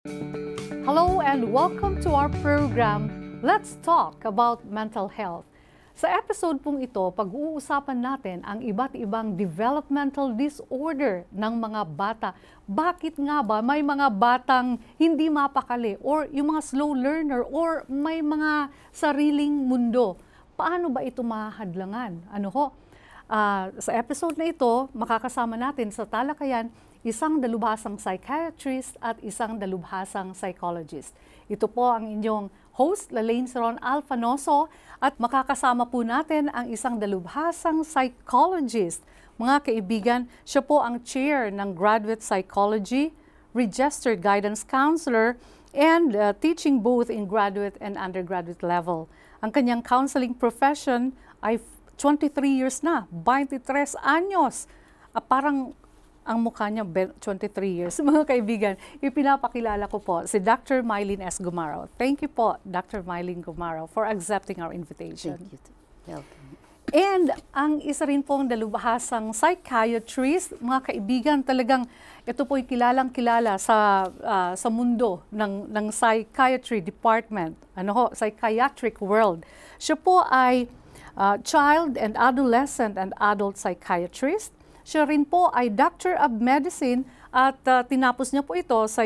Hello and welcome to our program, Let's Talk About Mental Health. Sa episode pong ito, pag-uusapan natin ang iba't ibang developmental disorder ng mga bata. Bakit nga ba may mga batang hindi mapakali or yung mga slow learner or may mga sariling mundo? Paano ba ito mahadlangan? Sa episode na ito, makakasama natin sa talakayan isang dalubhasang psychiatrist at isang dalubhasang psychologist. Ito po ang inyong host, Lalaine Saron Alfanoso, at makakasama po natin ang isang dalubhasang psychologist. Mga kaibigan, siya po ang chair ng Graduate Psychology, Registered Guidance Counselor, and teaching both in graduate and undergraduate level. Ang kanyang counseling profession ay 23 years na, 23 anyos. Parang ang mukha niya 23 years. Mga kaibigan, ipinapakilala ko po si Dr. Mylene S. Gumaro. Thank you po, Dr. Mylene Gumaro, for accepting our invitation. Thank you. Welcome. And ang isa rin pong dalubhasang psychiatrist, mga kaibigan, talagang ito po'y kilalang-kilala sa mundo ng psychiatry department, psychiatric world. Siya po ay child and adolescent and adult psychiatrist. Siya rin po ay Doctor of Medicine at tinapos niya po ito sa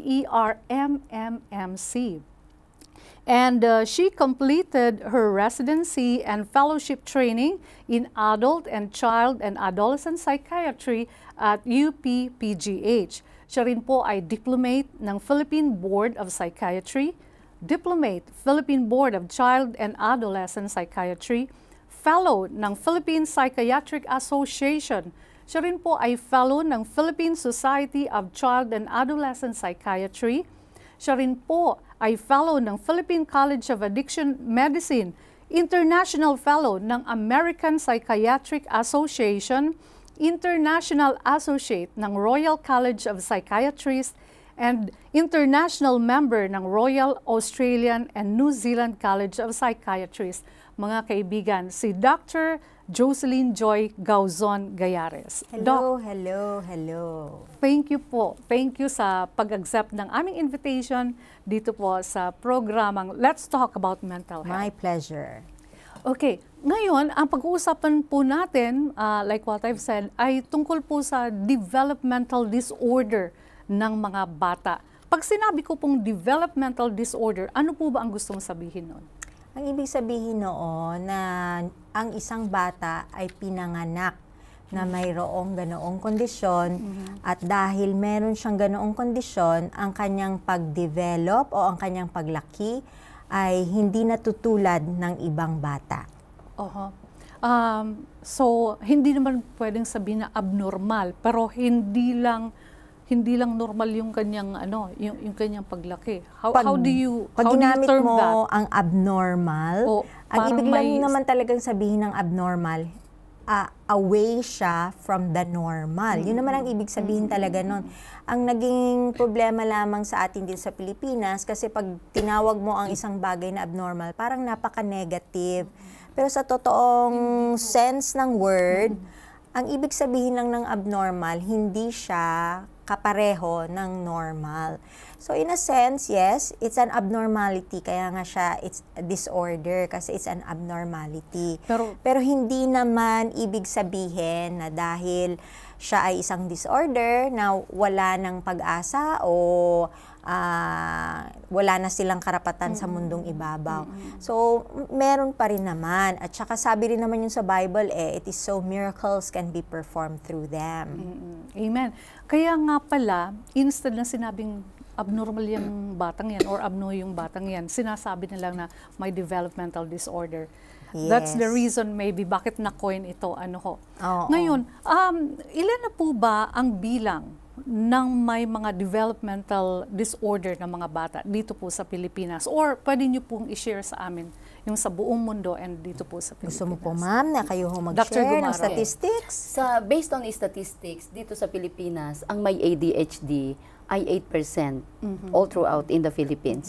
UER-MMMC. And she completed her residency and fellowship training in adult and child and adolescent psychiatry at UP-PGH. Siya rin po ay diplomate ng Philippine Board of Psychiatry, diplomate Philippine Board of Child and Adolescent Psychiatry, fellow ng Philippine Psychiatric Association. Siya rin po ay fellow ng Philippine Society of Child and Adolescent Psychiatry. Siya rin po ay fellow ng Philippine College of Addiction Medicine, international fellow ng American Psychiatric Association, international associate ng Royal College of Psychiatrists, and international member ng Royal Australian and New Zealand College of Psychiatrists. Mga kaibigan, si Dr. Jocelyn Joy Gauzon Gayares. Hello. Thank you po. Thank you sa pag-accept ng aming invitation dito po sa programang Let's Talk About Mental Health. My pleasure. Okay, ngayon, ang pag-uusapan po natin, like what I've said, ay tungkol po sa developmental disorder ng mga bata. Pag sinabi ko pong developmental disorder, ano po ba ang gustong sabihin nun? Ang ibig sabihin noon na ang isang bata ay pinanganak na mayroong ganoong kondisyon at dahil meron siyang ganoong kondisyon, ang kanyang pag-develop o ang kanyang paglaki ay hindi natutulad ng ibang bata. So, hindi naman pwedeng sabihin na abnormal, pero hindi lang normal yung kanyang yung kanyang paglaki. How do you term mo that? Ang abnormal, ang ibig lang naman talagang sabihin ng abnormal, away siya from the normal. Yun naman ang ibig sabihin talaga nun. Ang naging problema lamang sa atin din sa Pilipinas, kasi pag tinawag mo ang isang bagay na abnormal, parang napaka-negative. Pero sa totoong sense ng word, ang ibig sabihin lang ng abnormal, hindi siya kapareho ng normal. So in a sense, yes, it's an abnormality. Kaya nga siya, it's a disorder kasi it's an abnormality. Pero hindi naman ibig sabihin na dahil siya ay isang disorder na wala ng pag-asa o wala na silang karapatan sa mundong ibabaw. So, meron pa rin naman. At saka sabi rin naman yun sa Bible, it is so miracles can be performed through them. Amen. Kaya nga pala, instead na sinabing abnormal yung batang yan or abno yung batang yan, sinasabi na lang na may developmental disorder. Yes. That's the reason maybe bakit na-coin ito. Ngayon, ilan na po ba ang bilang ng may mga developmental disorder ng mga bata dito po sa Pilipinas? Or pwede niyo pong i-share sa amin yung sa buong mundo and dito po sa Pilipinas? Gusto mo po, ma'am, na kayo mag-share ng statistics? Based on statistics, dito sa Pilipinas, ang may ADHD ay 8% all throughout in the Philippines.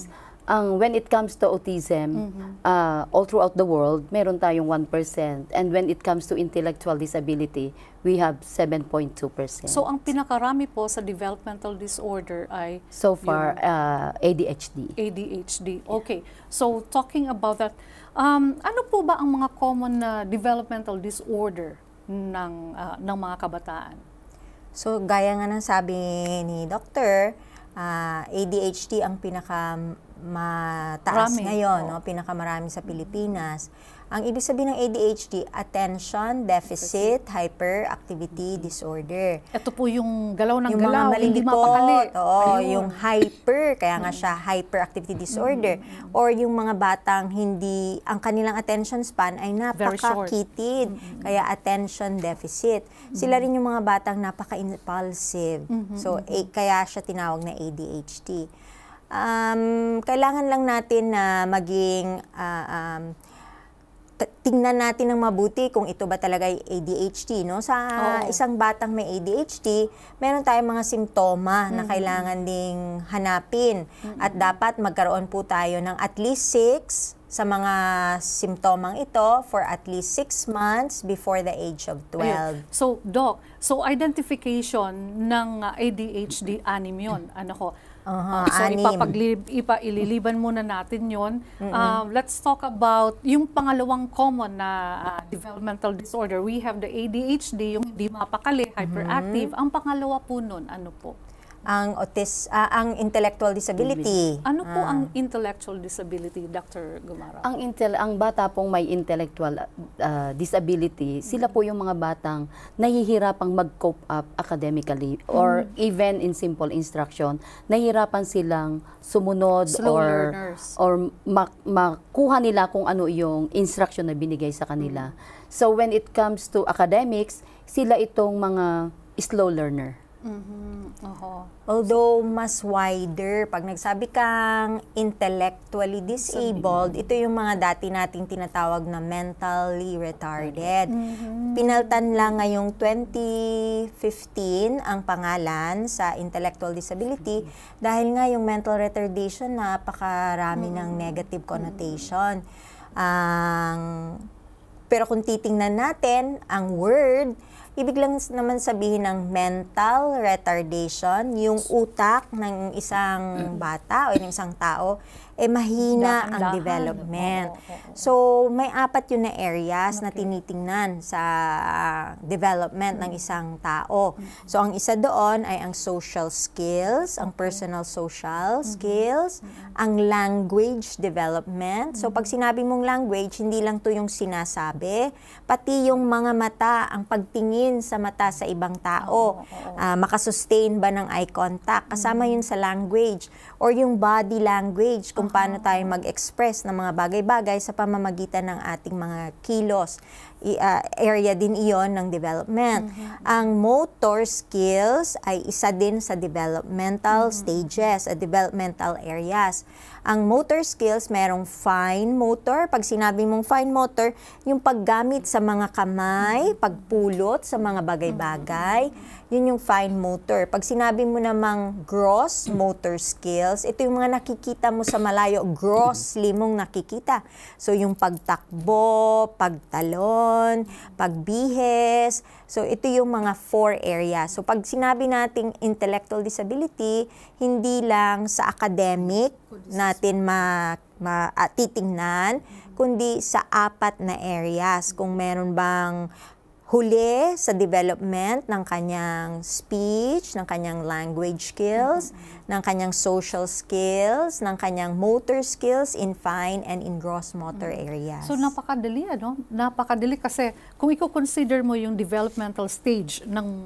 When it comes to autism, all throughout the world, meron tayong 1%. And when it comes to intellectual disability, we have 7.2%. So, ang pinakarami po sa developmental disorder ay so far, ADHD. ADHD. Okay. So, talking about that, ano po ba ang mga common na developmental disorder ng mga kabataan? So, gaya nga ng sabi ni Doctor, ADHD ang mataas ngayon, no? Pinakamarami sa Pilipinas. Ang ibig sabihin ng ADHD, Attention Deficit Hyperactivity Disorder. Ito po yung galaw ng yung galaw, mga hindi malilikot, mapakali. yung hyper, kaya nga siya hyperactivity disorder. Or yung mga batang hindi, ang kanilang attention span ay napaka-kitid, kaya attention deficit. Sila rin yung mga batang napaka-impulsive. So, kaya siya tinawag na ADHD. Kailangan lang natin na maging tingnan natin ng mabuti kung ito ba talaga ay ADHD, no? Sa isang batang may ADHD, meron tayong mga simptoma na kailangan ding hanapin at dapat magkaroon po tayo ng at least 6 sa mga simptomang ito for at least 6 months before the age of 12. Ayun. So, Doc, identification ng ADHD, anim yun. Ano ko? So, ililiban muna natin yun. Let's talk about yung pangalawang common na developmental disorder. We have the ADHD, yung hindi mapakali, hyperactive. Ang pangalawa po nun, ano po? Ang intellectual disability. Ano po ang intellectual disability, Dr. Gumara? Ang bata pong may intellectual disability, sila po yung mga batang nahihirapang mag-cope up academically or even in simple instruction, nahihirapan silang sumunod or makuha nila kung ano yung instruction na binigay sa kanila. So when it comes to academics, sila itong mga slow learner. Although mas wider, pag nagsabi kang intellectually disabled, ito yung mga dati nating tinatawag na mentally retarded. Pinaltan lang ngayong 2015 ang pangalan sa intellectual disability dahil nga yung mental retardation napakarami ng negative connotation. Pero kung titingnan natin ang word, ibig lang naman sabihin ng mental retardation, yung utak ng isang bata o ng isang tao, mahina ang development. So, may 4 yun na areas na tinitingnan sa development ng isang tao. So, ang isa doon ay ang social skills, ang personal social skills, ang language development. So, pag sinabi mong language, hindi lang to yung sinasabi, pati yung mga mata, ang pagtingin sa mata sa ibang tao, makasustain ba ng eye contact, kasama yun sa language, or yung body language, kung paano tayo mag-express ng mga bagay-bagay sa pamamagitan ng ating mga kilos. Area din iyon ng development. Ang motor skills ay isa din sa developmental stages, developmental areas. Ang motor skills, merong fine motor. Pag sinabi mong fine motor, yung paggamit sa mga kamay, pagpulot sa mga bagay-bagay, yun yung fine motor. Pag sinabi mo namang gross motor skills, ito yung mga nakikita mo sa malayo, grossly mong nakikita. So, yung pagtakbo, pagtalon, pagbihis. So, ito yung mga 4 areas. So, pag sinabi nating intellectual disability, hindi lang sa academic natin titingnan, kundi sa 4 na areas. Kung meron bang huli sa development ng kanyang speech, ng kanyang language skills, ng kanyang social skills, ng kanyang motor skills in fine and in gross motor areas. So napakadali, ano? Napakadali kasi kung i-consider mo yung developmental stage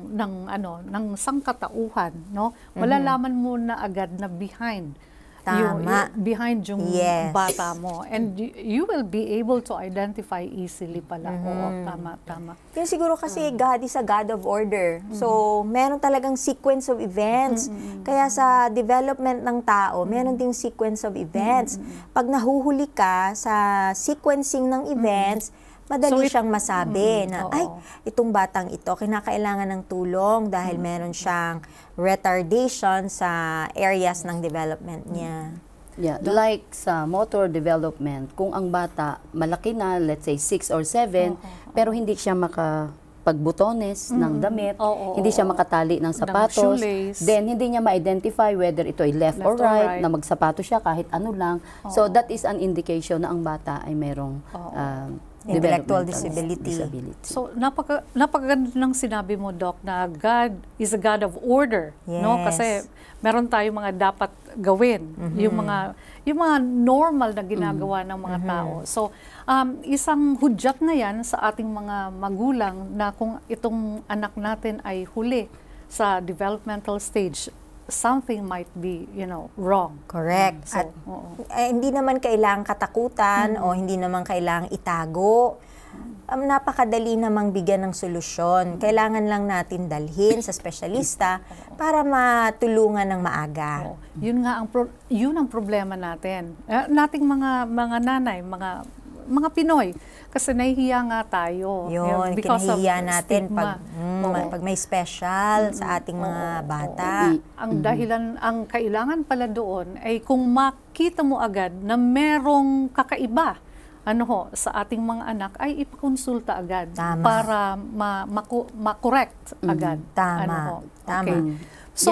ng sangkatauhan, no? Malalaman mo na agad na behind behind yung bata mo. And you will be able to identify easily pala. Oo, tama. Yung siguro kasi God is a God of order. So, meron talagang sequence of events. Kaya sa development ng tao, meron ding sequence of events. Pag nahuhuli ka sa sequencing ng events, madali siyang masabi na, ay, itong batang ito, kinakailangan ng tulong dahil meron siyang retardation sa areas ng development niya. Yeah, like sa motor development, kung ang bata malaki na, let's say 6 or 7, pero hindi siya makapagbutones ng damit, hindi siya makatali ng sapatos, then hindi niya ma-identify whether ito ay left or right, na magsapato siya kahit ano lang. So that is an indication na ang bata ay merong intellectual disability. So, napakaganda ng sinabi mo, Doc, na God is a God of order. Yes. No? Kasi meron tayong mga dapat gawin. Yung mga normal na ginagawa ng mga tao. So, isang hudyat na yan sa ating mga magulang na kung itong anak natin ay huli sa developmental stage, something might be, wrong. Correct. So, At hindi naman kailangang katakutan o hindi naman kailangang itago. Napakadali namang bigyan ng solusyon. Kailangan lang natin dalhin sa espesyalista para matulungan ng maaga. Yun nga yun ang problema natin. Nating mga nanay, mga Pinoy, kasi nahihiya nga tayo. Yun, kinahihiya natin pag may special sa ating mga bata. Ang dahilan, ang kailangan pala doon ay kung makita mo agad na merong kakaiba sa ating mga anak, ay ipakonsulta agad. Tama. Para ma-correct agad. Tama. Okay. So,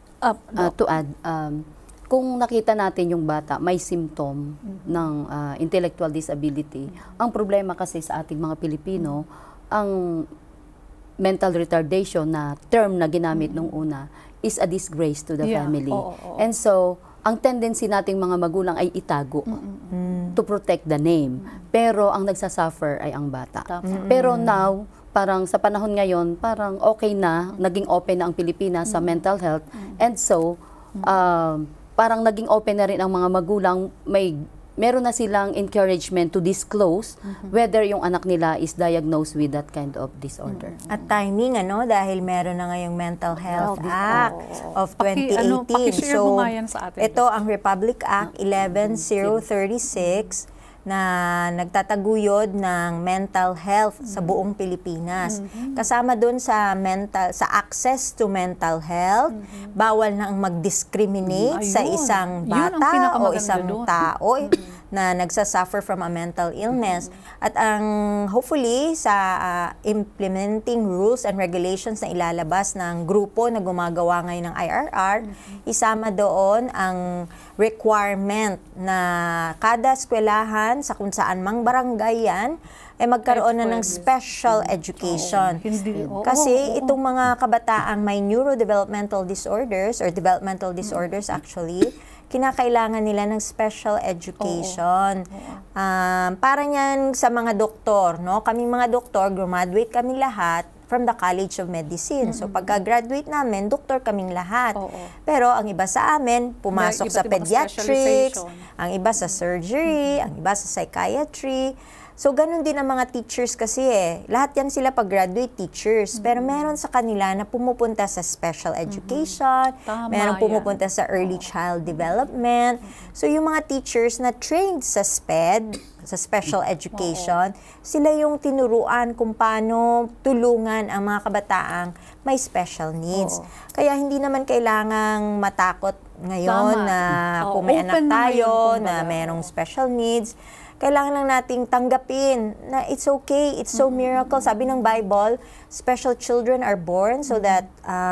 to add, kung nakita natin yung bata may symptom ng intellectual disability, ang problema kasi sa ating mga Pilipino, ang mental retardation na term na ginamit nung una is a disgrace to the family. And so, ang tendency nating mga magulang ay itago to protect the name. Pero ang nagsasuffer ay ang bata. Pero now, parang sa panahon ngayon, parang okay na, naging open na ang Pilipinas sa mental health. And so, parang naging open na rin ang mga magulang, meron na silang encouragement to disclose whether yung anak nila is diagnosed with that kind of disorder. At timing, dahil meron na ngayong Mental Health Act of 2018. So, sa atin. Ito ang Republic Act 11036 na nagtataguyod ng mental health sa buong Pilipinas. Kasama doon sa access to mental health, bawal na ang mag-discriminate sa isang bata o isang tao na nagsasuffer from a mental illness. At hopefully sa implementing rules and regulations na ilalabas ng grupo na gumagawa ngayon ng IRR, isama doon ang requirement na kada eskwelahan sa kung saan mang barangay yan, ay magkaroon na ng special education. Kasi itong mga kabataang may neurodevelopmental disorders or developmental disorders actually, kinakailangan nila ng special education. Para niyan sa mga doktor, kaming mga doktor, graduate kami lahat from the College of Medicine. So pagka-graduate namin, doktor kaming lahat. Pero ang iba sa amin, pumasok sa pediatrics, ang iba sa surgery, ang iba sa psychiatry. So, ganun din ang mga teachers kasi Lahat yan sila pag-graduate teachers. Pero meron sa kanila na pumupunta sa special education, meron pumupunta sa early child development. So, yung mga teachers na trained sa SPED, sa special education, sila yung tinuruan kung paano tulungan ang mga kabataang may special needs. Kaya hindi naman kailangang matakot ngayon na kung may anak tayo na merong special needs, kailangan lang nating tanggapin na it's okay, it's so miracle. Sabi ng Bible, special children are born so that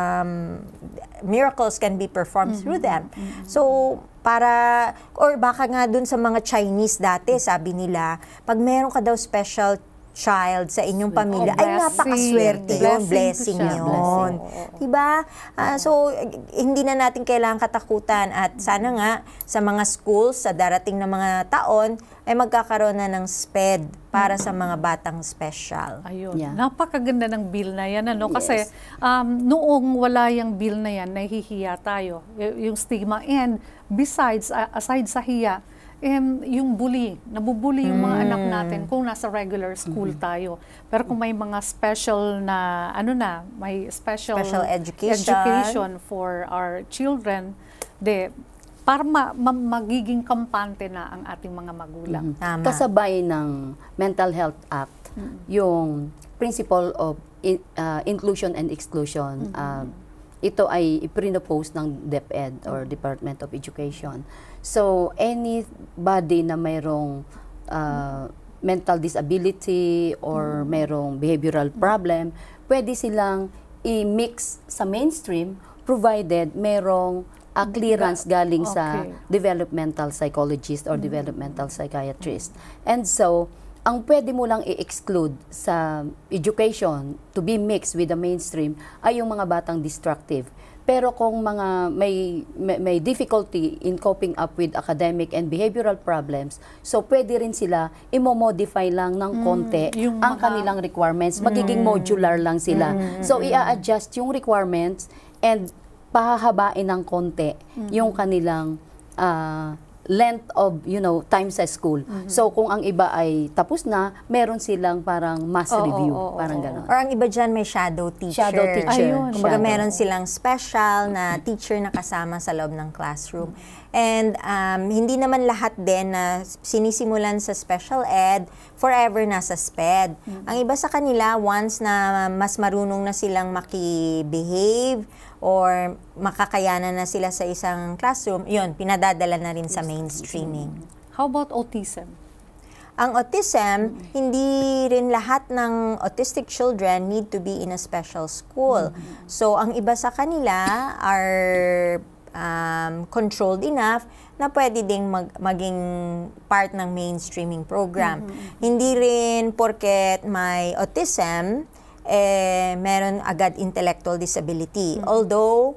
miracles can be performed through them. So, or baka nga dun sa mga Chinese dati, sabi nila, pag meron ka daw special child sa inyong pamilya, ay napakaswerte yun, blessing yun. Diba? So, hindi na natin kailangan katakutan at sana nga sa mga schools, sa darating na mga taon, ay magkakaroon na ng SPED para sa mga batang special. Ayun. Napakaganda ng bill na yan. Kasi noong wala yung bill na yan, nahihiya tayo. Yung stigma. And besides, aside sa hiya, yung bullying, nabubully yung mga anak natin kung nasa regular school tayo. Pero kung may mga special na, may special education for our children, para magiging kampante na ang ating mga magulang. Kasabay ng Mental Health Act, yung principle of inclusion and exclusion, ito ay iprinopose ng DepEd or Department of Education. So, anybody na mayroong mental disability or mayroong behavioral problem, pwede silang i-mix sa mainstream provided mayroong clearance galing sa developmental psychologist or developmental psychiatrist. And so, ang pwede mo lang i-exclude sa education to be mixed with the mainstream ay yung mga batang destructive. Pero kung mga may difficulty in coping up with academic and behavioral problems, so pwede rin sila i-modify lang ng konti ang kanilang requirements. Magiging modular lang sila. So i-adjust yung requirements and pahahabain ng konti yung kanilang length of, time sa school. So, kung ang iba ay tapos na, meron silang parang mass review. Parang gano'n. Or ang iba dyan may shadow teacher. Shadow teacher. Ayun. Kumbaga meron silang special na teacher na kasama sa loob ng classroom. And hindi naman lahat din na sinisimulan sa special ed, forever nasa SPED. Ang iba sa kanila, once na mas marunong na silang makibehave, or makakayanan na sila sa isang classroom, yun, pinadadala na rin sa mainstreaming. How about autism? Ang autism, hindi rin lahat ng autistic children need to be in a special school. So, ang iba sa kanila are controlled enough na pwede ding maging part ng mainstreaming program. Hindi rin porket may autism, meron agad intellectual disability. Although,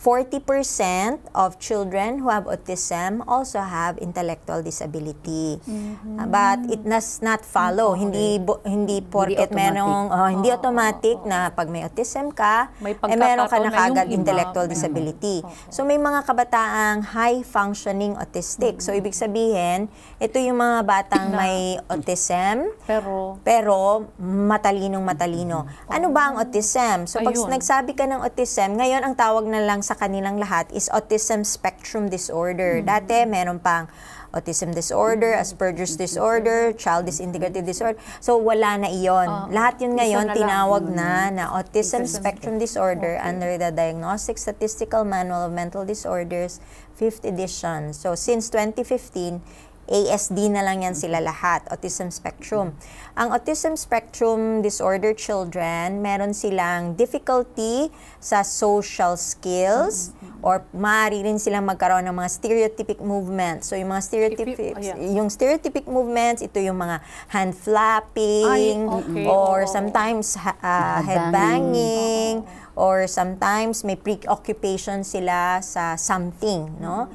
40% of children who have autism also have intellectual disability. But it does not follow. Hindi porket hindi automatic na pag may autism ka, meron ka na kaagad intellectual disability. So may mga kabataang high functioning autistic. So ibig sabihin, ito yung mga batang may autism, pero matalinong-matalino. Ano ba ang autism? So pag nagsabi ka ng autism, ngayon ang tawag na lang sa kanilang lahat is autism spectrum disorder. Dati meron pang autism disorder, Asperger's disorder, child disintegrative disorder. So wala na iyon. Lahat yun ngayon tinawag na autism spectrum disorder under the Diagnostic Statistical Manual of Mental Disorders 5th edition. So since 2015, ASD na lang yan sila lahat, autism spectrum. Ang autism spectrum disorder children, meron silang difficulty sa social skills or maaari rin silang magkaroon ng mga stereotypic movements. So yung mga stereotypic movements, ito yung mga hand flapping or sometimes head banging. Or sometimes may preoccupation sila sa something, no?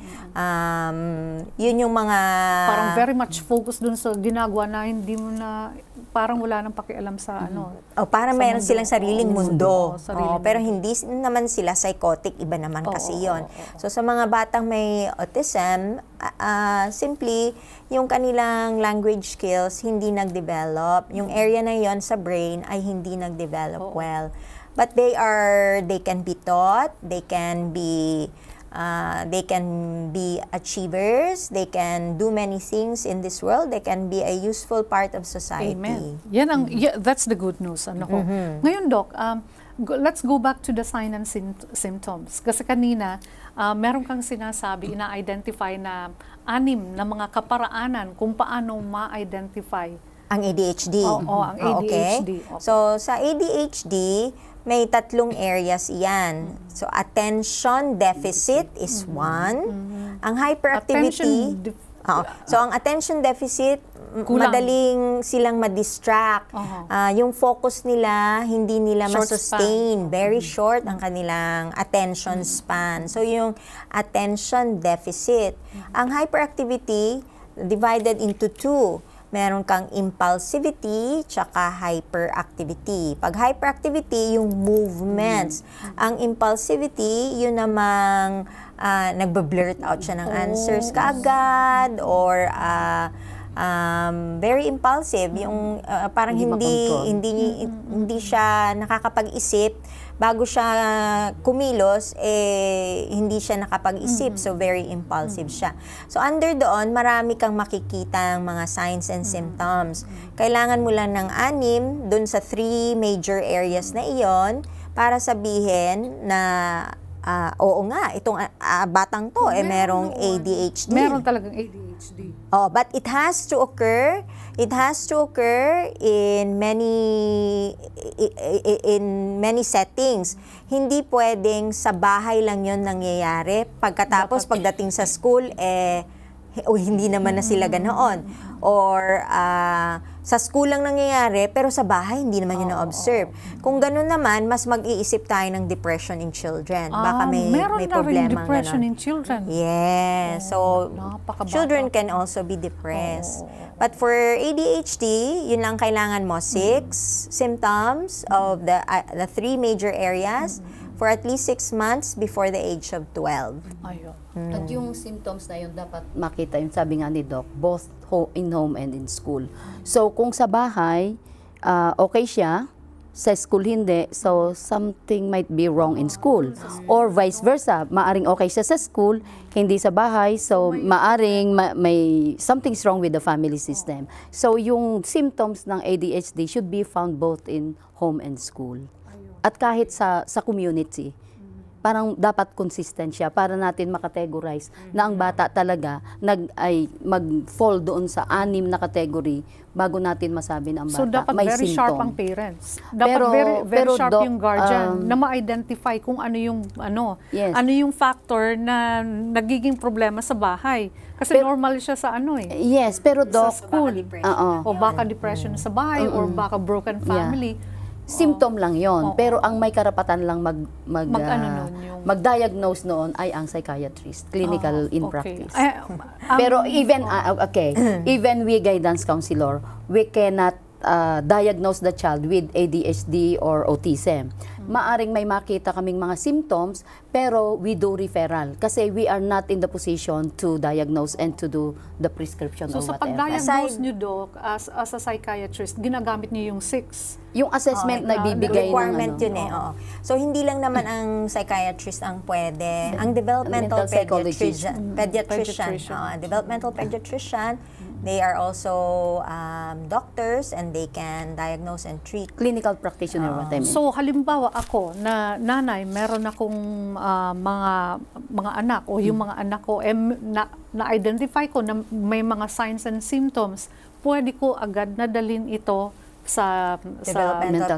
Yun yung mga... Parang very much focus dun sa ginagawa na hindi mo na... Parang wala nang pakialam sa ano. Parang meron silang sariling mundo. Pero hindi naman sila psychotic, iba naman kasi yon. So sa mga batang may autism, simply yung kanilang language skills hindi nag-develop. Yung area na yon sa brain ay hindi nag-develop well. But they can be taught, they can be achievers, they can do many things in this world, they can be a useful part of society. Amen. That's the good news. Ngayon, Doc, let's go back to the sign and symptoms. Kasi kanina, meron kang sinasabi, ina-identify na 6 na mga kaparaanan kung paano ma-identify ang ADHD. Ang ADHD. Okay. So, sa ADHD, may 3 areas iyan. So, attention deficit is one. Ang hyperactivity... So, ang attention deficit, madaling silang ma-distract. Yung focus nila, hindi nila ma-sustain. Very short ang kanilang attention span. So, yung attention deficit. Ang hyperactivity, divided into 2. Meron kang impulsivity tsaka hyperactivity. Pag hyperactivity, yung movements. Ang impulsivity, yun namang nagbe-blurt out siya ng answers kaagad or very impulsive. Yung parang hindi siya nakakapag-isip. Bago siya kumilos, hindi siya nakapag-isip. So, very impulsive siya. So, under doon, marami kang makikita ng mga signs and symptoms. Kailangan mo lang ng 6 dun sa 3 major areas na iyon para sabihin na oo nga, itong batang to, merong ADHD. Meron talagang ADHD. Oh, but it has to occur in many settings. Hindi pwedeng sa bahay lang 'yon nangyayari. Pagkatapos pagdating sa school hindi naman na sila ganoon. Or sa school lang nangyayari, pero sa bahay hindi naman yun na-observe. Kung gano'n naman, mas mag-iisip tayo ng depression in children. Baka may problema. Meron depression in children. Yes. So, children can also be depressed. But for ADHD, yun lang kailangan mo, 6 symptoms of the 3 major areas for at least 6 months before the age of 12. Ayun. At yung symptoms na yun dapat makita, yung sabi nga ni Doc, both in home and in school. So kung sa bahay, okay siya, sa school hindi, so something might be wrong in school. Or vice versa, maaring okay siya sa school, hindi sa bahay, so maaring may something's wrong with the family system. So yung symptoms ng ADHD should be found both in home and school. At kahit sa community. Parang dapat consistent siya para natin makategorize na ang bata talaga mag-fall doon sa 6 na category bago natin masabi na ang bata so, dapat may very symptom. sharp ang parents. Dapat very sharp yung guardian na ma-identify kung ano yung ano yung factor na nagiging problema sa bahay. Kasi normal siya sa Yes, pero Doc, sa school. O baka depression sa bahay or baka broken family. Symptom lang yon, pero ang may karapatan lang mag-diagnose noon ay ang psychiatrist, clinical in practice. Pero even even we guidance counselor, we cannot diagnose the child with ADHD or autism. Maaring may makita kaming mga symptoms, pero we do referral kasi we are not in the position to diagnose and to do the prescription or whatever. So sa pag-diagnose nyo, Doc, as a psychiatrist, ginagamit niyo yung 6? Yung assessment na bibigay requirement yun So hindi lang naman ang psychiatrist ang pwede. Ang developmental pediatrician, developmental pediatrician, they are also doctors and they can diagnose and treat. Clinical practitioner, what I mean. So halimbawa ako na nanay, meron akong mga anak o yung mga anak ko na-identify ko na may mga signs and symptoms, pwede ko agad na dalhin ito sa developmental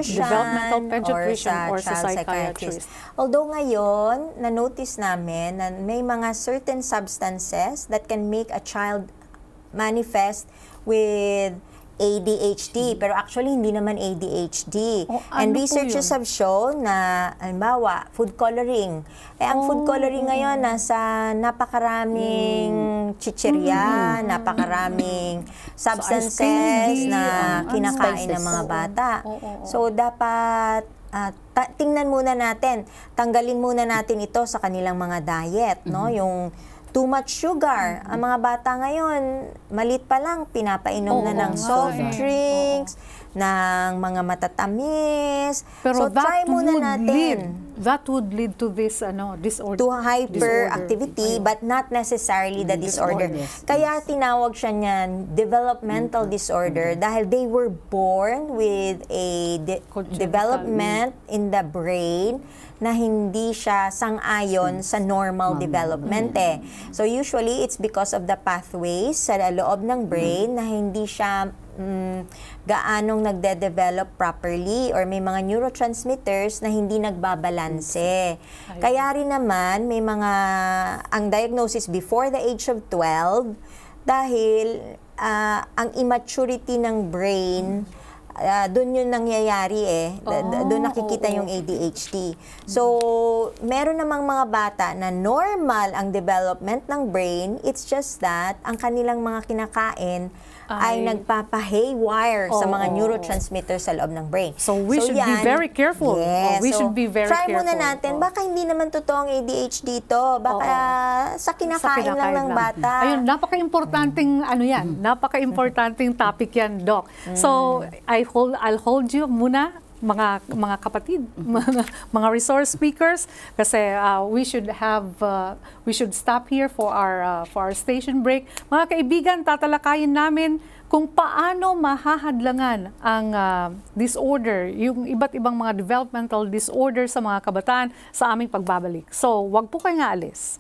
pediatrician or sa psychiatrist. Although ngayon, na-notice namin na may mga certain substances that can make a child manifest with ADHD, pero actually hindi naman ADHD. And researchers have shown na, halimbawa, food coloring. Ang food coloring ngayon, nasa napakaraming chichirya, napakaraming substances na kinakain ng mga bata. So, dapat tingnan muna natin, tanggalin muna natin ito sa kanilang mga diet, no? Yung too much sugar. Ang mga bata ngayon, malit pa lang, pinapainom na ng soft drinks, ng mga matatamis. Pero so, try muna natin. That would lead to this disorder. To hyperactivity, but not necessarily the disorder. Kaya tinawag siya niyan developmental disorder dahil they were born with a development in the brain na hindi siya sang-ayon sa normal development So usually, it's because of the pathways sa loob ng brain na hindi siya gaanong nagde-develop properly or may mga neurotransmitters na hindi nagbabalanse. Kaya rin naman, may ang diagnosis before the age of 12 dahil ang immaturity ng brain doon yun nangyayari doon nakikita yung ADHD. So, meron namang mga bata na normal ang development ng brain, it's just that ang kanilang mga kinakain ay nagpapa-haywire sa mga neurotransmitters sa loob ng brain. So, we should be very careful. Yes. We should be very try careful. Muna natin, baka hindi naman totoong ADHD to. Baka sa kinakain lang ng bata. Ayun, napaka-importanting napaka-importanting topic yan, Doc. So, I'll hold you muna mga kapatid, mga resource speakers, kasi we should stop here for our station break. Mga kaibigan, tatalakayin namin kung paano mahahadlangan ang disorder, yung iba't ibang mga developmental disorder sa mga kabataan sa aming pagbabalik. So, wag po kayong aalis.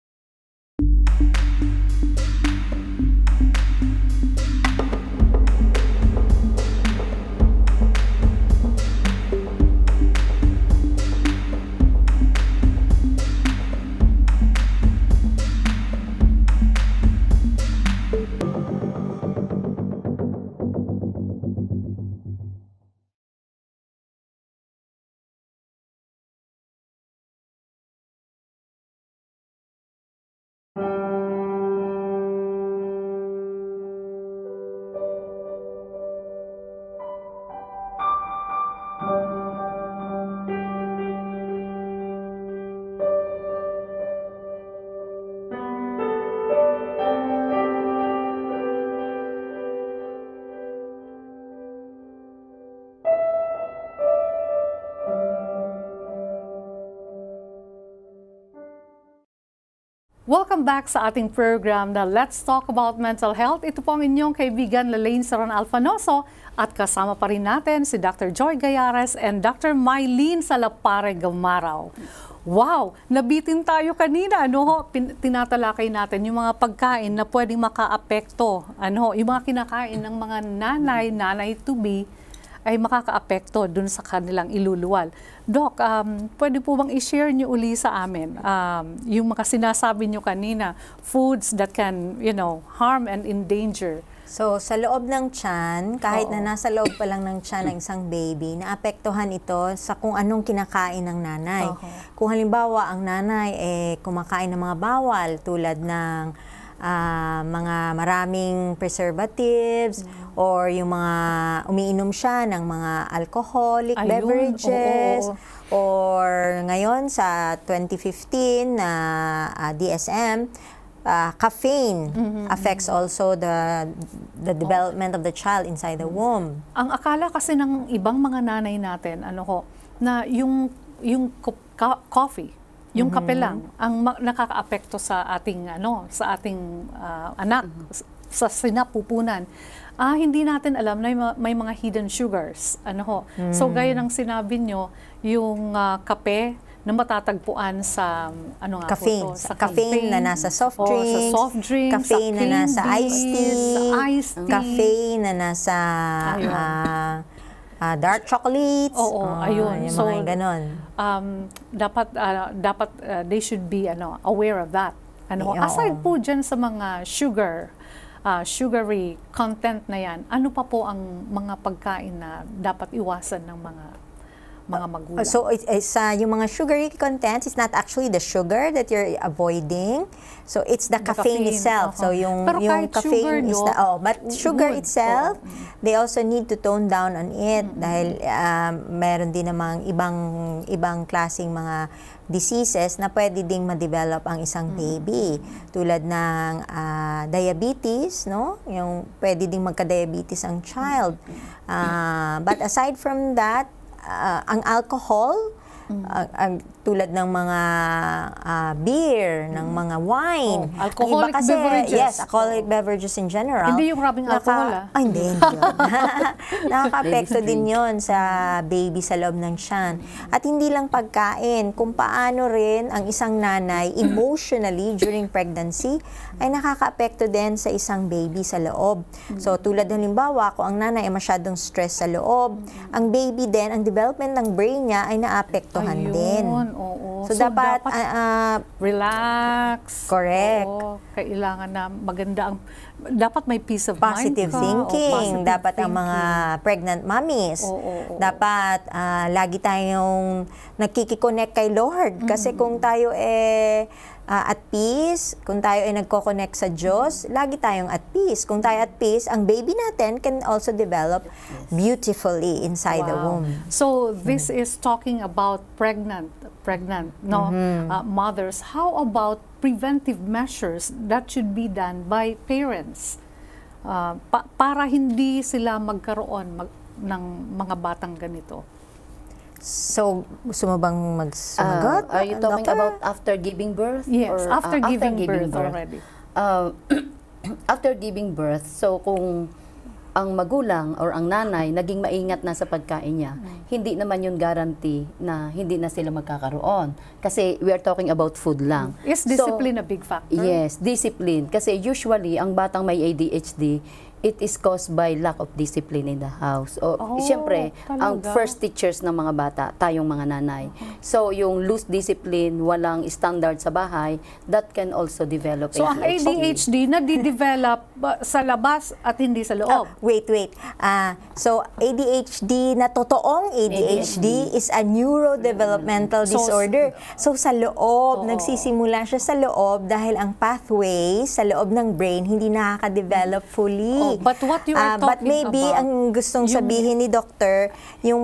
Welcome back sa ating program na Let's Talk About Mental Health. Ito po ang inyong kaibigan Lalaine Saron Alfanoso at kasama pa rin natin si Dr. Joy Gayares and Dr. Mylene Salapare Gamaraw. Wow! Nabitin tayo kanina. Tinatalakay natin yung mga pagkain na pwedeng makaapekto. Yung mga kinakain ng mga nanay-to-be ay makakaapekto dun sa kanilang iluluwal. Doc, pwede po bang i-share niyo uli sa amin yung mga sinasabi niyo kanina, foods that can, harm and endanger? So, sa loob ng tiyan, kahit na nasa loob pa lang ng tiyan ng isang baby, naapektuhan ito sa kung anong kinakain ng nanay. Kung halimbawa, ang nanay kumakain ng mga bawal tulad ng mga maraming preservatives or yung mga umiinom siya ng mga alcoholic beverages or ngayon sa 2015 na DSM, caffeine affects also the development of the child inside the womb. Ang akala kasi ng ibang mga nanay natin, na yung coffee, yung kape lang ang nakakaapekto sa ating anak, sa sinapupunan. Hindi natin alam na may mga hidden sugars. So gaya ng sinabi nyo, yung kape na matatagpuan sa caffeine. Po to? Sa caffeine na nasa soft drinks, sa soft drinks, caffeine na nasa iced tea, caffeine na nasa dark chocolates. Ayun. Yung mga ganon. Dapat they should be aware of that. Aside po dyan sa mga sugary content na yan, ano pa po ang mga pagkain na dapat iwasan ng mga magulang? So, yung mga sugary contents, it's not actually the sugar that you're avoiding. So, it's the caffeine itself. So, yung caffeine is but sugar itself, they also need to tone down on it dahil meron din namang ibang klaseng mga diseases na pwede ding ma-develop ang isang baby. Tulad ng diabetes, yung pwede ding magka-diabetes ang child. But aside from that, ang alcohol, tulad ng mga beer, ng mga wine. Alcoholic beverages. Yes, alcoholic beverages in general. Hindi yung grabing alcohol, hindi yun. Nakaka-apekto din yun sa baby sa loob ng tiyan. At hindi lang pagkain, kung paano rin ang isang nanay emotionally during pregnancy ay nakaka-apekto din sa isang baby sa loob. So tulad halimbawa, kung ang nanay ay masyadong stress sa loob, ang baby din, ang development ng brain niya ay naapektuhan din. So dapat relax. Correct. Kailangan na maganda dapat may peace of positive mind ka. Thinking. Dapat ang mga pregnant mommies. Dapat lagi tayong nagkikiconnect kay Lord. Kasi kung tayo at peace, kung tayo ay nagko-connect sa Diyos, lagi tayong at peace. Kung tayo at peace, ang baby natin can also develop beautifully inside the womb. So this is talking about pregnant mothers. How about preventive measures that should be done by parents para hindi sila magkaroon ng mga batang ganito? So, gusto mo bang magsumagot? Are you talking Doctor? about after giving birth? Yes, or, after giving birth already. After giving birth, so kung ang magulang or ang nanay naging maingat na sa pagkain niya, hindi naman yun guarantee na hindi na sila magkakaroon. Kasi we are talking about food lang. Is discipline a big factor? Yes, discipline. Kasi usually, ang batang may ADHD, it is caused by lack of discipline in the house. Siyempre, ang talaga? first teachers ng mga bata, tayong mga nanay. So, yung loose discipline, walang standard sa bahay, that can also develop So, ang ADHD nadidevelop sa labas at hindi sa loob? Wait. So, ADHD na totoong ADHD is a neurodevelopmental disorder. So, sa loob, nagsisimula siya sa loob dahil ang pathway sa loob ng brain hindi nakaka-develop fully. But what you are talking But maybe about, ang gustong sabihin ni Doctor, yung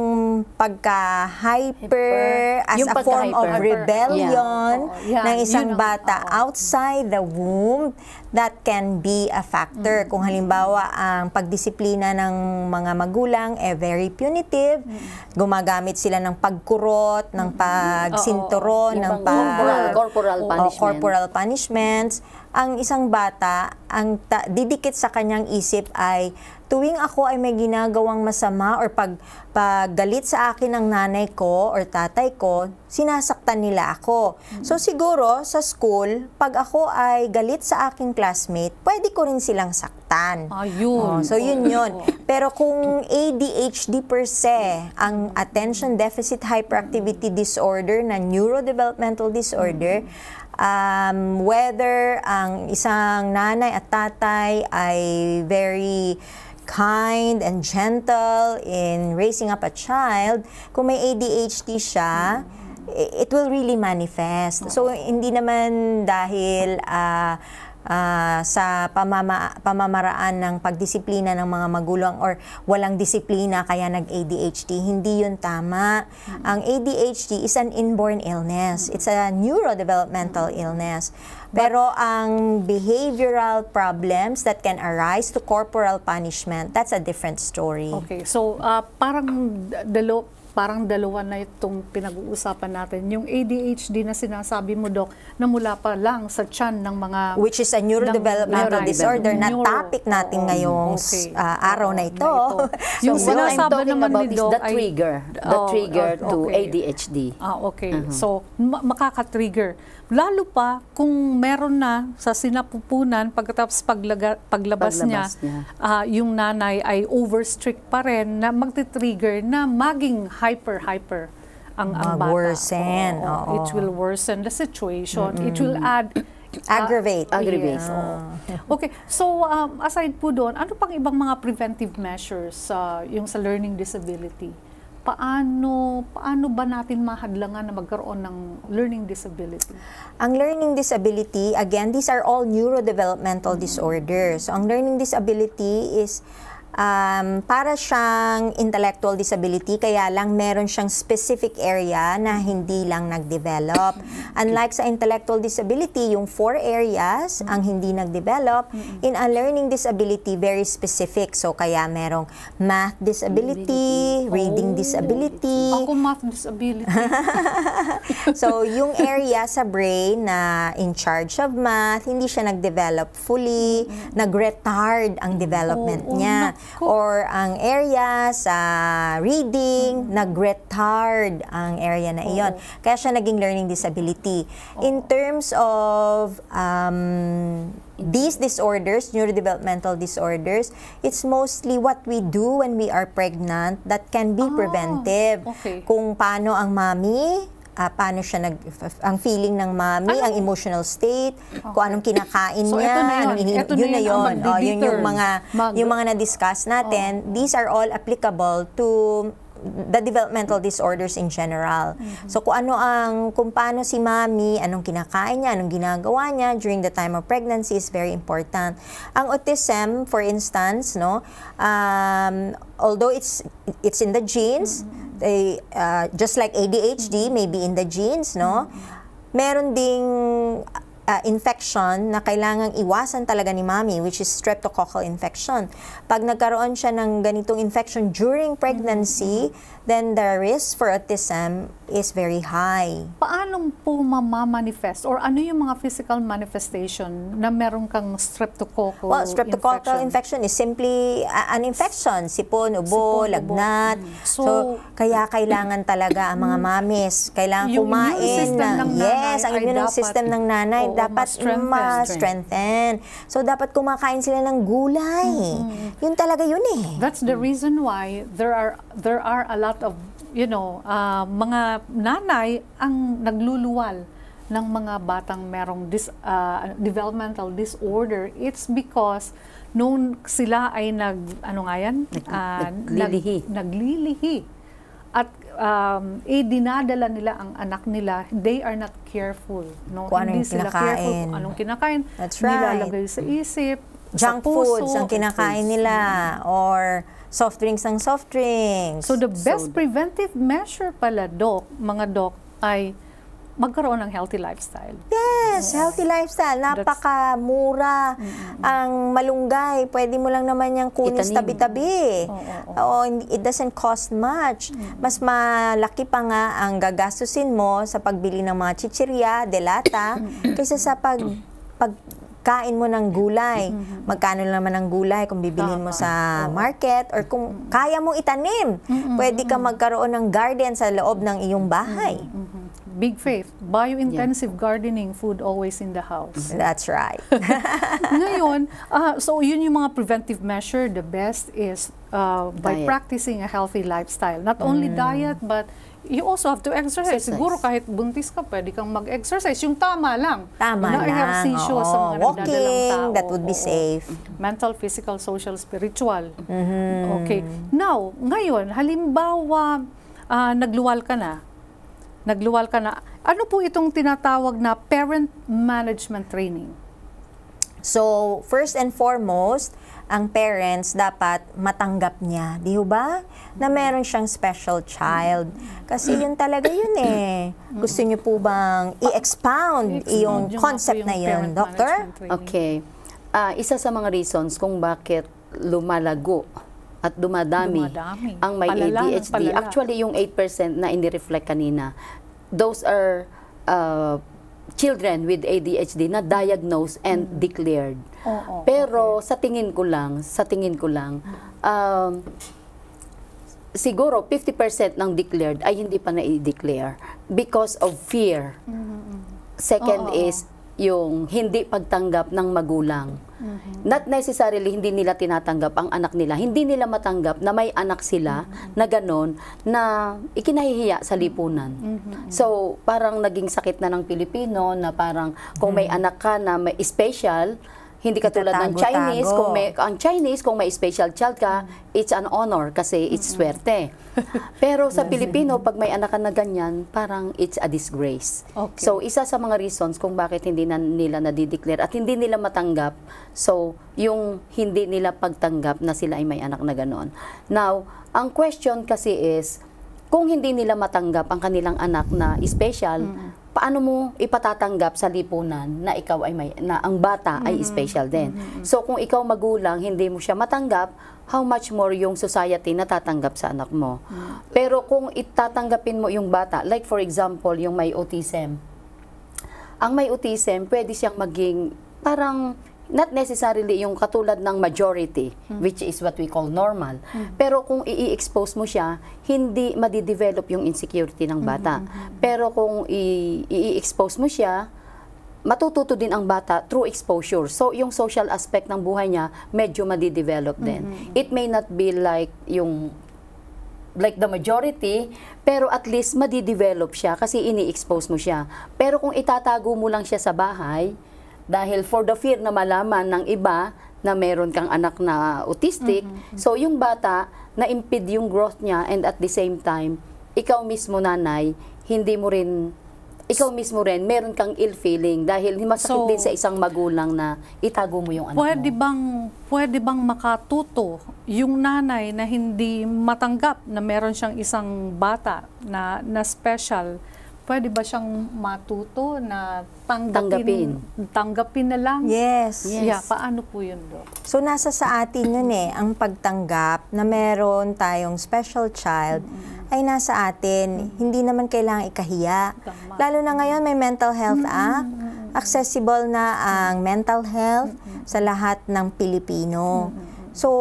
pagka-hyper as Yung a form of pagka-hyper. rebellion Yeah. ng isang Yun ang- bata outside the womb, that can be a factor. Kung halimbawa ang pagdisiplina ng mga magulang very punitive, gumagamit sila ng pagkurot, ng pagsinturon, ng corporal punishment. corporal punishments, ang isang bata, ang didikit sa kanyang isip ay tuwing ako ay may ginagawang masama or pag galit sa akin ng nanay ko or tatay ko, sinasaktan nila ako. So siguro sa school, pag ako ay galit sa aking classmate, pwede ko rin silang saktan. Ayun. So yun. Pero kung ADHD per se, ang attention deficit hyperactivity disorder na neurodevelopmental disorder, whether ang isang nanay at tatay ay very kind and gentle in raising up a child, kung may ADHD siya, it will really manifest. So, hindi naman dahil sa pamamaraan ng pagdisiplina ng mga magulang or walang disiplina kaya nag-ADHD. Hindi yun tama. Ang ADHD is an inborn illness. It's a neurodevelopmental illness. Pero ang behavioral problems that can arise to corporal punishment, that's a different story. Okay, so parang dalawa na itong pinag-uusapan natin. Yung ADHD na sinasabi mo, Doc, na mula pa lang sa tiyan ng mga... Which is a neurodevelopmental disorder na Neuro- topic natin ngayong araw na ito. Yung So, what I'm sinasabi talking naman about ni is Doc the ay- trigger to okay. ADHD. Okay. So, makaka-trigger. Lalo pa kung meron na sa sinapupunan pagkatapos paglabas niya, yung nanay ay overstrict pa rin na magti-trigger na maging hyper ang bata. Mag-worsen. It will worsen the situation. It will aggravate. Aggravate. Okay. So, aside po doon, ano pang ibang mga preventive measures yung sa learning disability? Paano ba natin mahadlangan na magkaroon ng learning disability? Ang learning disability, again, these are all neurodevelopmental disorders. So, ang learning disability is para siyang intellectual disability, kaya lang meron siyang specific area na hindi lang nag-develop. Unlike sa intellectual disability, yung 4 areas ang hindi nag-develop. In a learning disability, very specific. So, kaya merong math disability, reading disability. Ako math disability. So, yung area sa brain na in charge of math, hindi siya nag-develop fully, nag-retard ang development niya. Or ang area sa reading, nag-retard ang area na iyon. Kaya siya naging learning disability. In terms of these disorders, neurodevelopmental disorders, it's mostly what we do when we are pregnant that can be preventive. Okay. Kung paano ang mami, paano siya ang feeling ng mami, ang emotional state, kung anong kinakain So, niya, ito na yun. anong Ito na yun na yun ang yun. Yun yung magdi-deter. yung mga na-discuss natin. These are all applicable to the developmental disorders in general. So kung paano si mami, anong kinakain niya, anong ginagawa niya during the time of pregnancy is very important. Ang autism, for instance, although it's in the genes, just like ADHD, maybe in the genes, meron ding infection na kailangang iwasan talaga ni mommy, which is streptococcal infection. Pag nagkaroon siya ng ganitong infection during pregnancy, then the risk for autism is very high. Paano po mamamanifest or ano yung mga physical manifestation na meron kang streptococcal Well, streptococcal infection is simply an infection, sipon, ubo, lagnat. So, kaya kailangan talaga ang mga mamis, kailangan yung kumain immune system ng nanay ang immune system ng nanay dapat ma-strengthen. So, dapat kumakain sila ng gulay. Yun talaga yun eh. That's the reason why there are a lot of mga nanay ang nagluluwal ng mga batang merong developmental disorder. It's because noon sila ay naglilihi. At dinadala nila ang anak nila, they are not careful. No? Hindi sila careful kung anong kinakain. That's right. Nilalagay sa isip, junk sa puso, foods ang kinakain nila, or soft drinks. So the best preventive measure pala, mga doc, ay magkaroon ng healthy lifestyle. Yes, healthy lifestyle. Napakamura. Ang malunggay, pwede mo lang naman yung kunin sa tabi-tabi. It doesn't cost much. Mas malaki pa nga ang gagastusin mo sa pagbili ng mga chichirya, delata, kaysa sa pagkain mo ng gulay. Magkano naman ang gulay kung bibilin mo sa market, or kung kaya mong itanim, pwede ka magkaroon ng garden sa loob ng iyong bahay. Big faith. Bio-intensive gardening, food always in the house. That's right. Ngayon, so yun yung mga preventive measure. The best is by practicing a healthy lifestyle. Not only diet, but you also have to exercise. Siguro kahit buntis ka, pwede kang mag-exercise. Yung tama lang. Tama lang. Ehersisyo sa mga nagdadalang tao. That would be safe. Mental, physical, social, spiritual. Okay. Now, ngayon, halimbawa, nagluwal ka na. Ano po itong tinatawag na parent management training? So, first and foremost, ang parents dapat matanggap niya, di ba? Na meron siyang special child. Kasi yun talaga yun eh. Gusto niyo po bang i-expound yung concept na yun, Doctor? Okay. Isa sa mga reasons kung bakit lumalago at dumadami ang may ADHD. Actually, yung 8% na ini-reflect kanina, those are children with ADHD na diagnosed and declared. Pero sa tingin ko lang, siguro 50% ng declared ay hindi pa na-declare because of fear. Second is yung hindi pagtanggap ng magulang. Not necessarily hindi nila tinatanggap ang anak nila. Hindi nila matanggap na may anak sila na ganon na ikinahihiya sa lipunan. So, parang naging sakit na ng Pilipino na parang kung may anak ka na may special, hindi katulad ng Chinese, kung may special child ka, it's an honor kasi it's swerte. Pero sa Pilipino, pag may anak ka na ganyan, parang it's a disgrace. So, isa sa mga reasons kung bakit hindi na nila nadideclare at hindi nila matanggap, so, yung hindi nila pagtanggap na sila ay may anak na ganon. Now, ang question kasi is, kung hindi nila matanggap ang kanilang anak na special, paano mo ipatatanggap sa lipunan na ikaw ay na ang bata ay special din? So kung ikaw magulang, hindi mo siya matanggap, how much more yung society na tatanggap sa anak mo? Pero kung itatanggapin mo yung bata, like for example, yung may autism. Ang may autism, pwede siyang maging parang not necessarily yung katulad ng majority, which is what we call normal. Pero kung i-expose mo siya, hindi madidevelop yung insecurity ng bata. Pero kung i-expose mo siya, matututo din ang bata through exposure. So, yung social aspect ng buhay niya, medyo madidevelop din. It may not be like the majority, pero at least madidevelop siya kasi ini-expose mo siya. Pero kung itatago mo lang siya sa bahay, dahil for the fear na malaman ng iba na meron kang anak na autistic, so yung bata, na-impede yung growth niya, and at the same time, ikaw mismo nanay, ikaw mismo rin, meron kang ill feeling dahil masakit din sa isang magulang na itago mo yung anak mo. Pwede bang makatuto yung nanay na hindi matanggap na meron siyang isang bata na special? pwede ba siyang matuto na Tanggapin na lang? Yes. Yeah, paano po yun, Doc? So, nasa sa atin yun ang pagtanggap na meron tayong special child ay nasa atin. Hindi naman kailangang ikahiya. Tama. Lalo na ngayon may Mental Health Act. Accessible na ang mental health sa lahat ng Pilipino. So,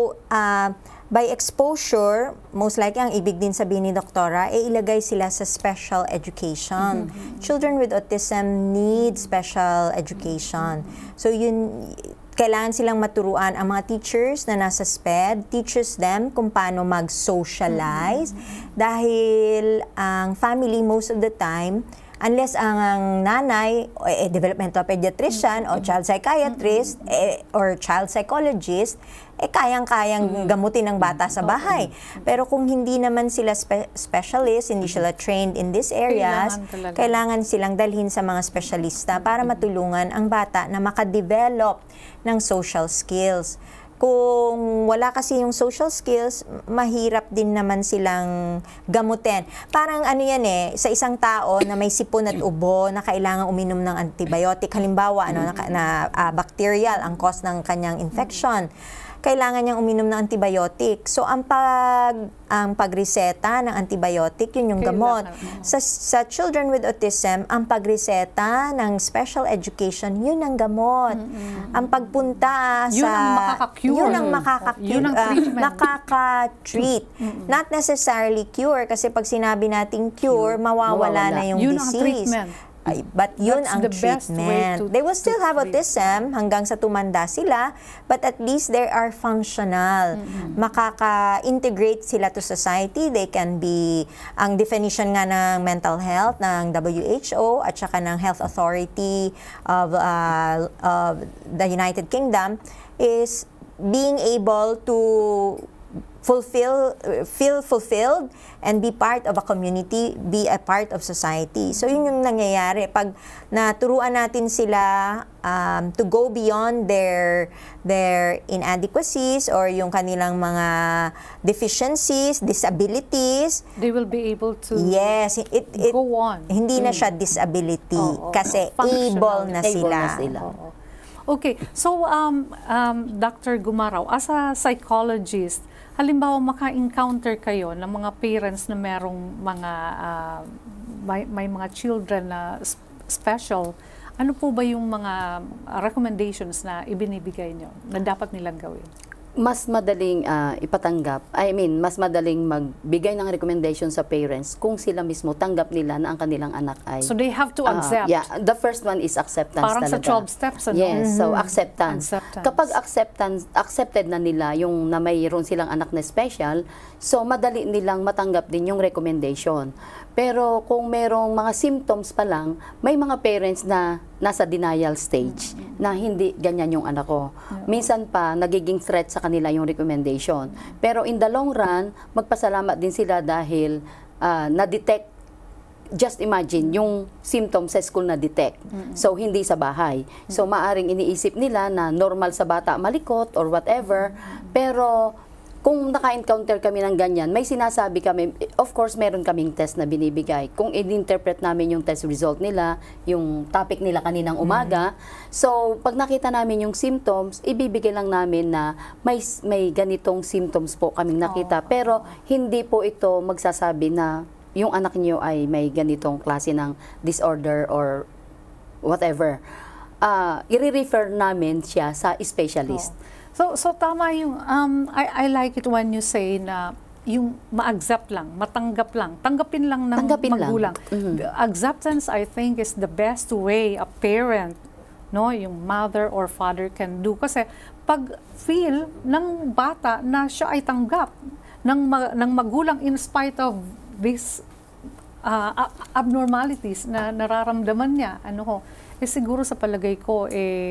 by exposure, most likely ang ibig din sabihin ni Doktora, ilagay sila sa special education. Children with autism need special education. So yun, kailangan silang maturuan ang mga teachers na nasa SPED, teaches them kung paano mag-socialize. Dahil ang family most of the time, unless ang nanay, developmental pediatrician o child psychiatrist or child psychologist, kayang-kayang gamutin ng bata sa bahay. Pero kung hindi naman sila specialist, hindi sila trained in these areas, kailangan silang dalhin sa mga specialista para matulungan ang bata na makadevelop ng social skills. Kung wala kasi yung social skills, mahirap din naman silang gamutin. Parang ano yan sa isang tao na may sipon at ubo na kailangan uminom ng antibiotic, halimbawa bacterial ang cause ng kanyang infection, kailangan niyang uminom ng antibiotic. So, ang pagreseta ng antibiotic, yun yung gamot. Sa children with autism, ang pagreseta ng special education, yun ang gamot. Ang pagpunta yun ang makaka-cure. Yun ang makaka-treat. Not necessarily cure, kasi pag sinabi nating cure, mawawala na yung yun disease. Ang treatment. But yun That's ang the best way treatment. They will still have autism hanggang sa tumanda sila, but at least they are functional. Makaka-integrate sila to society. They can be, ang definition nga ng mental health ng WHO at saka ng Health Authority of the United Kingdom is being able to feel fulfilled and be part of a community, be a part of society. So yun yung nangyayari. Pag naturuan natin sila to go beyond their inadequacies or yung kanilang mga deficiencies, disabilities, they will be able to go on. Hindi na siya disability kasi able na sila. Okay, so Dr. Gumaraw, as a psychologist, halimbawa maka-encounter kayo ng mga parents na merong mga may mga children na special, ano po ba yung mga recommendations na ibinibigay nyo na dapat nilang gawin? Mas madaling ipatanggap, mas madaling magbigay ng recommendation sa parents kung sila mismo tanggap nila na ang kanilang anak ay... So they have to accept? The first one is acceptance parang talaga. Parang sa 12 steps, ano? Yes, so acceptance. Kapag accepted na nila yung na mayroon silang anak na special, so madali nilang matanggap din yung recommendation. Pero kung merong mga symptoms pa lang, may mga parents na nasa denial stage na hindi ganyan yung anak ko. Minsan pa, nagiging threat sa kanila yung recommendation. Pero in the long run, magpasalamat din sila dahil na-detect, just imagine, yung symptoms sa school na-detect. So, hindi sa bahay. So, maaring iniisip nila na normal sa bata malikot or whatever. Pero, kung naka-encounter kami ng ganyan, may sinasabi kami, of course, meron kaming test na binibigay. Kung in-interpret namin yung test result nila, yung topic nila kaninang umaga, so, pag nakita namin yung symptoms, ibibigay lang namin na may ganitong symptoms po kaming nakita. Pero, hindi po ito magsasabi na yung anak niyo ay may ganitong klase ng disorder or whatever. I-refer namin siya sa specialist. So tama yung, I like it when you say na yung ma-accept lang, matanggap lang, tanggapin lang ng magulang. Acceptance, I think, is the best way a parent, yung mother or father can do. Kasi pag feel ng bata na siya ay tanggap ng magulang in spite of these abnormalities na nararamdaman niya, siguro sa palagay ko,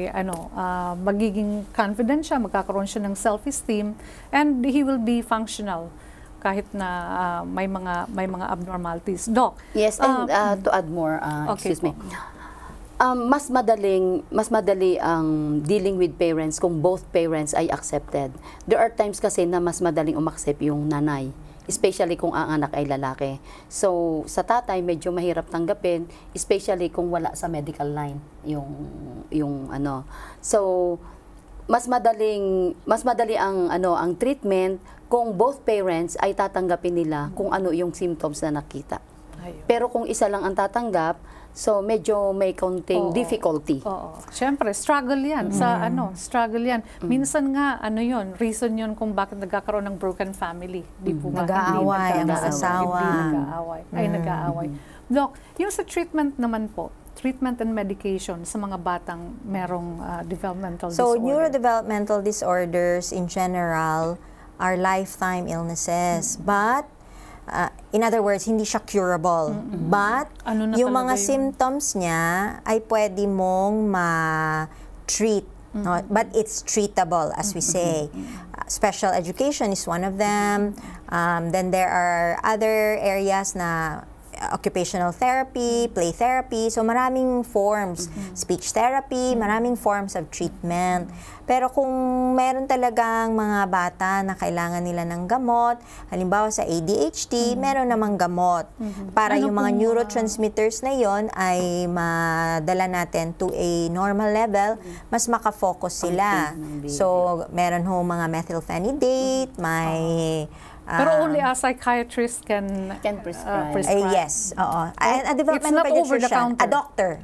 magiging confident siya, magkakaroon siya ng self-esteem, and he will be functional kahit na may mga abnormalities. Doc? Yes, and to add more, excuse me. Mas madali ang dealing with parents kung both parents ay accepted. There are times kasi na mas madaling umaccept yung nanay. especially kung ang anak ay lalaki. So, sa tatay, medyo mahirap tanggapin, especially kung wala sa medical line yung ano. So, mas madali ang treatment kung both parents ay tatanggapin nila kung ano yung symptoms na nakita. Pero kung isa lang ang tatanggap, so medyo may kaunting difficulty. Oo. Siyempre, struggle yan. Struggle yan. Minsan nga, reason yun kung bakit nagkakaroon ng broken family. Di po ba? Nag-aaway ang mag-asawa. Nag-aaway. Doc, yung sa treatment naman po, treatment and medication sa mga batang merong developmental disorder. So, neurodevelopmental disorders in general are lifetime illnesses. But, in other words, hindi siya curable. But, yung mga symptoms niya ay pwede mong ma-treat. No? But it's treatable, as we say. Special education is one of them. Then there are other areas na occupational therapy, play therapy, so maraming forms, speech therapy, maraming forms of treatment. Pero kung meron talagang mga bata na kailangan nila ng gamot, halimbawa sa ADHD, meron namang gamot para yung mga neurotransmitters na yon ay madala natin to a normal level, mas makafocus sila. So, meron ho mga methylphenidate, may pero only a psychiatrist can prescribe. Yes, oo. A developmental pediatrician, a doctor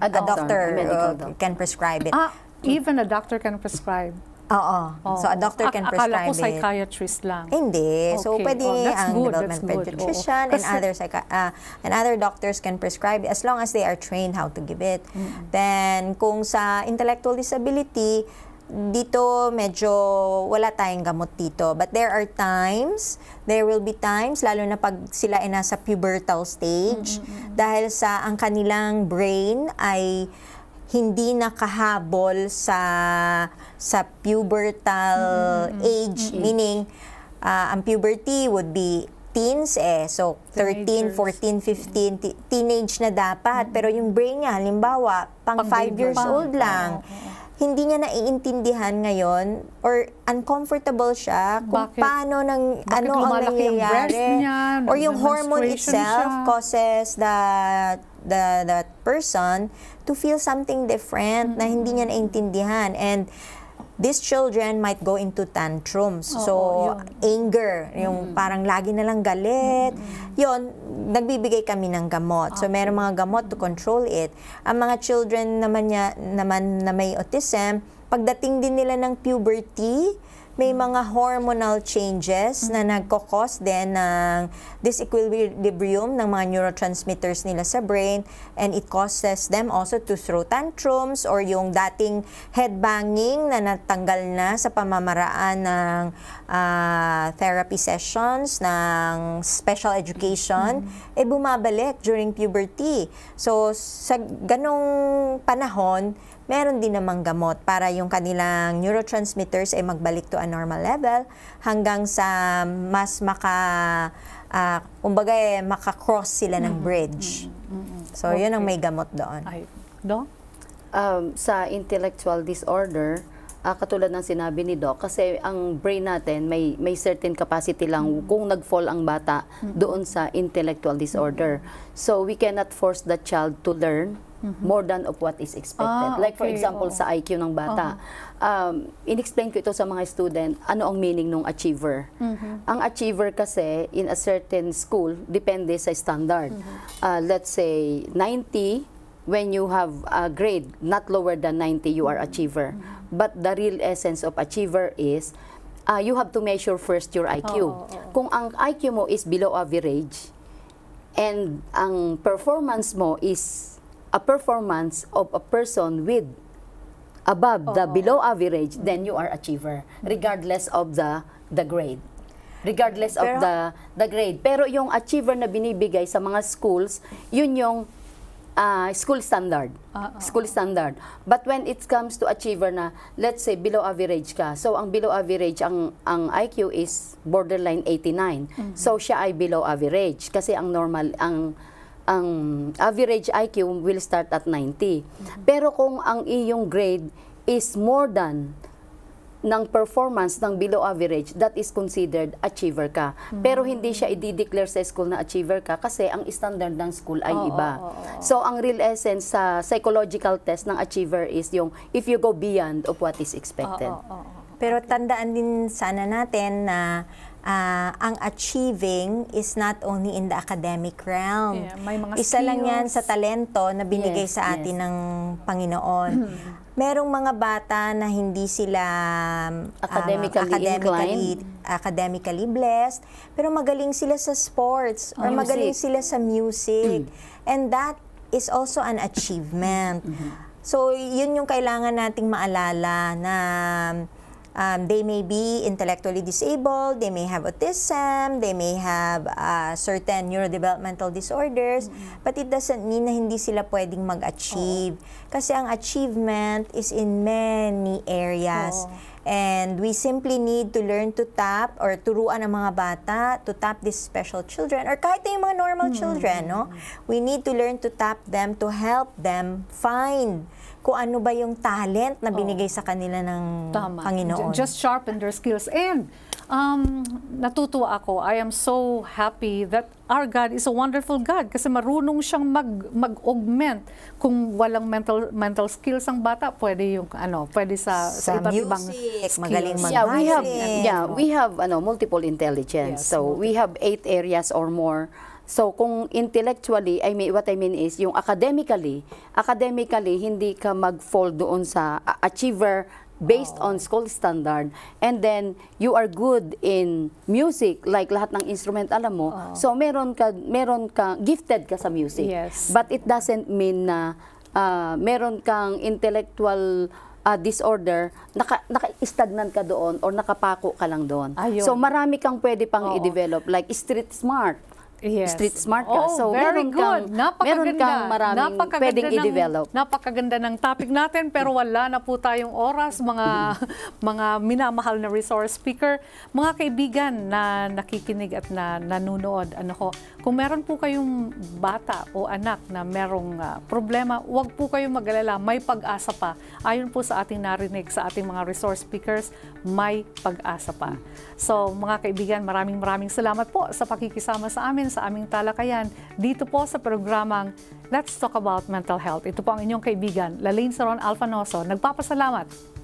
can prescribe it. Even a doctor can prescribe. Oo. So a doctor can prescribe it. Akala ko psychiatrist lang. Hindi. So pwede ang developmental pediatrician and other doctors can prescribe it as long as they are trained how to give it. Then kung sa intellectual disability, dito medyo wala tayong gamot dito. But there will be times, lalo na pag sila ay nasa pubertal stage, dahil sa ang kanilang brain ay hindi nakahabol sa pubertal age, meaning ang puberty would be teens so 13, 14, 15, teenage na dapat. Pero yung brain niya, halimbawa, pang 5 years old lang. Hindi niya naiintindihan ngayon or uncomfortable siya kung paano ang nangyayari. Or yung hormone itself causes that person to feel something different na hindi niya naiintindihan. And these children might go into tantrums. So, anger, yung parang lagi na lang galit. Yun, nagbibigay kami ng gamot. So, meron mga gamot to control it. Ang mga children naman na may autism, pagdating din nila ng puberty, may mga hormonal changes na nagkakos din ng disequilibrium ng mga neurotransmitters nila sa brain, and it causes them also to throw tantrums or yung dating headbanging na natanggal na sa pamamaraan ng therapy sessions, ng special education, bumabalik during puberty. So, sa ganong panahon, meron din namang gamot para yung kanilang neurotransmitters ay magbalik to a normal level hanggang sa mas maka-cross sila ng bridge. So, yun ang may gamot doon. Sa intellectual disorder, katulad ng sinabi ni Doc, kasi ang brain natin may certain capacity lang kung nag-fall ang bata doon sa intellectual disorder. So, we cannot force the child to learn more than of what is expected. Like for example, sa IQ ng bata. In-explain ko ito sa mga student, ano ang meaning ng achiever. Ang achiever kasi, in a certain school, depende sa standard. Let's say, 90, when you have a grade not lower than 90, you are achiever. But the real essence of achiever is, you have to measure first your IQ. Kung ang IQ mo is below average, and ang performance mo is a performance of a person with above the below average, then you are achiever, regardless of the grade. Regardless of the grade. Pero yung achiever na binibigay sa mga schools, yun yung school standard. School standard. But when it comes to achiever na, let's say, below average ka. So, ang below average, ang IQ is borderline 89. So, siya ay below average. Kasi ang normal, ang average IQ will start at 90. Pero kung ang iyong grade is more than ng performance ng below average, that is considered achiever ka. Pero hindi siya i-declare sa school na achiever ka kasi ang standard ng school ay iba. So ang real essence sa psychological test ng achiever is yung if you go beyond of what is expected. Pero tandaan din sana natin na ang achieving is not only in the academic realm. Yeah, may mga Isa lang yan skills. sa talento na binigay sa atin ng Panginoon. Merong mga bata na hindi sila academically blessed, pero magaling sila sa sports or magaling sila sa music. And that is also an achievement. So, yun yung kailangan nating maalala na they may be intellectually disabled, they may have autism, they may have certain neurodevelopmental disorders, but it doesn't mean na hindi sila pwedeng mag-achieve. Kasi ang achievement is in many areas. And we simply need to learn to tap or turuan ang mga bata to tap these special children or kahit na yung mga normal children, no? We need to learn to tap them to help them find kung ano ba yung talent na binigay sa kanila ng Panginoon. Just sharpen their skills. And natutuwa ako. I am so happy that our God is a wonderful God kasi marunong siyang mag-augment. Kung walang mental skills ang bata, pwede yung pwede sa iba't ibang skills. Magaling we have multiple intelligence. Yes, so we have 8 areas or more. So kung intellectually, what I mean is yung academically hindi ka mag-fall doon sa achiever based on school standard, and then you are good in music, like lahat ng instrument alam mo. So meron ka gifted ka sa music. Yes. But it doesn't mean na meron kang intellectual disorder, naka-stagnant ka doon or nakapako ka lang doon. Ayun. So marami kang pwede pang i-develop, like street smart. Yes. Street smart ka. So, very good. meron kang maraming pwedeng i-develop. Napakaganda ng topic natin, pero wala na po tayong oras, mga minamahal na resource speaker. Mga kaibigan na nakikinig at na nanonood, kung meron po kayong bata o anak na merong problema, huwag po kayong mag-alala, may pag-asa pa. Ayon po sa ating narinig sa ating mga resource speakers, may pag-asa pa. So, mga kaibigan, maraming salamat po sa pakikisama sa amin sa aming talakayan dito po sa programang Let's Talk About Mental Health. Ito po ang inyong kaibigan, Lalaine Saron Alfanoso. Nagpapasalamat.